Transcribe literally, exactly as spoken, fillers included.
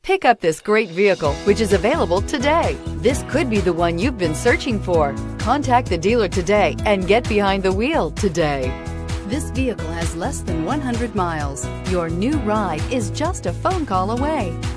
Pick up this great vehicle, which is available today. This could be the one you've been searching for. Contact the dealer today and get behind the wheel today. This vehicle has less than one hundred miles. Your new ride is just a phone call away.